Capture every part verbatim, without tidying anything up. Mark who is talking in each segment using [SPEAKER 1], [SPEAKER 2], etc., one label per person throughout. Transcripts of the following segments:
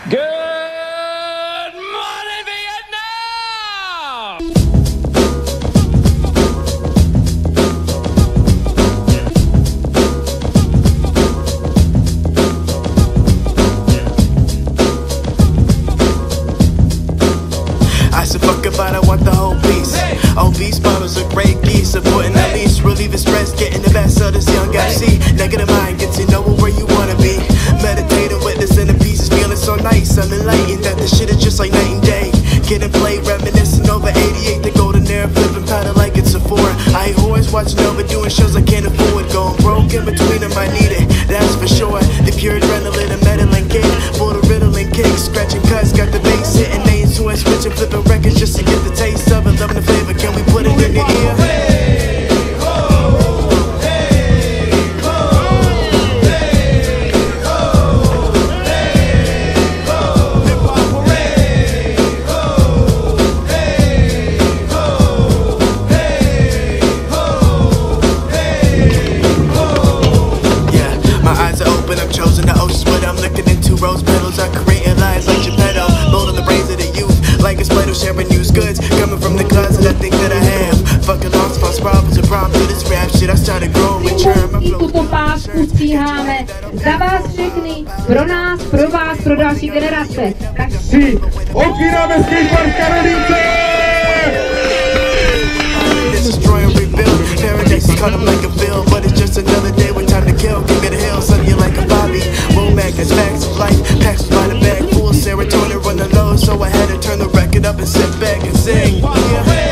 [SPEAKER 1] Good morning, Vietnam!
[SPEAKER 2] I said fuck about, I want the whole piece. Hey. Obese models are great geese, supporting at least relieving stress, getting the best of this young M C. Negative mind gets you nowhere where you wanna be. Meditating, witnessing the pieces, feeling so nice. I'm enlightened that this shit is just like night and day. Getting played, reminiscing over eighty-eight, the golden era, flipping powder like it's a four. I ain't always watching over, doing shows I can't afford. Going broke in between them, I need it, that's for sure. The pure adrenaline, a meddling kick, full of riddling kicks, scratching cuts, got the bass hitting, names to it, switching, flipping records just to get the taste of it. Loving the flavor, can we put it in your ear? Hey, ho, hey, ho, hey, ho, hey, ho. Hip hop hooray, ho, hey, ho, hey, ho, hey, ho. Yeah, my eyes are open, I'm chosen the oceans, but I'm looking into rose petals. I'm creating lines like Geppetto, molding the brains of the youth like it's Play-Doh, sharing used goods coming from the closet. I think that I have fucking lost false problems and problems with this rap shit. I started growing with churn.
[SPEAKER 3] Tuto pásku stíháme za vás všechny, pro nás, pro vás, pro další generace. Tak
[SPEAKER 4] si otvíráme skatepark Karolínce!
[SPEAKER 2] Destroy and rebuild. Paradise is cut up like a bill, but it's just another day with time to kill. King of the hill, son, you like a Bobby. Womack, that's facts of life. Packs by the bag, full serotonin, run the low, so I had to turn the record up and sit back and sing. Yeah.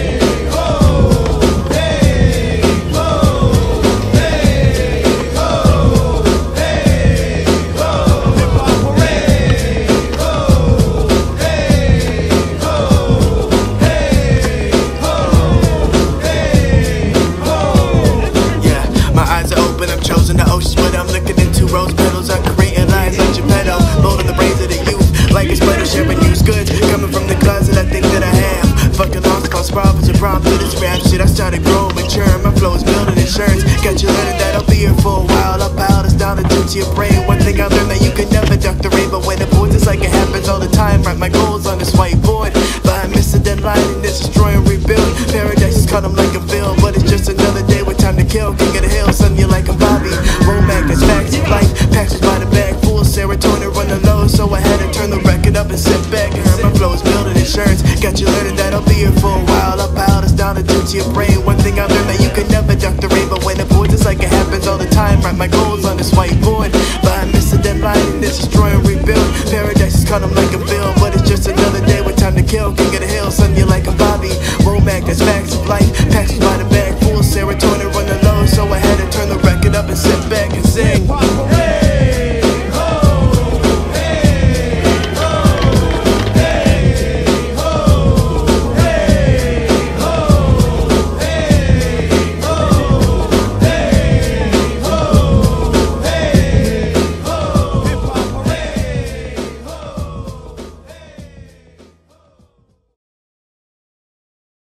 [SPEAKER 2] Chosen the oceans, but I'm looking into rose petals. I'm creating lines like Geppetto, molding the brains of the youth like it's Play-Doh, sharing used goods coming from the closet. I think that I have fucking lost false problems and problems with this rap shit. I started growing mature, my flow is building insurance. Got you learning that I'll be here for a while. Up out is down into your brain. One thing I learned that you can never duck the rain, but when it pours, it's like it happens all the time. Write my goals on this whiteboard, but I miss a deadline and it's destroy and rebuild. Paradise is cut 'em like a bill, but it's just another day with time to kill. King of the hill, son, you like a Bobby. Womack, that's facts of life. Packs by the bag, full serotonin, run the low, so I had to turn the record up and sit back and heard my flow is building insurance. Got you learning that I'll be here for a while. Up out is down into your brain. One thing I learned that you can never duck the rain, but when it pours, it's like it happens all the time. Write my goals on this whiteboard, but I miss a deadline and it's destroy and rebuild. Paradise is cut 'em like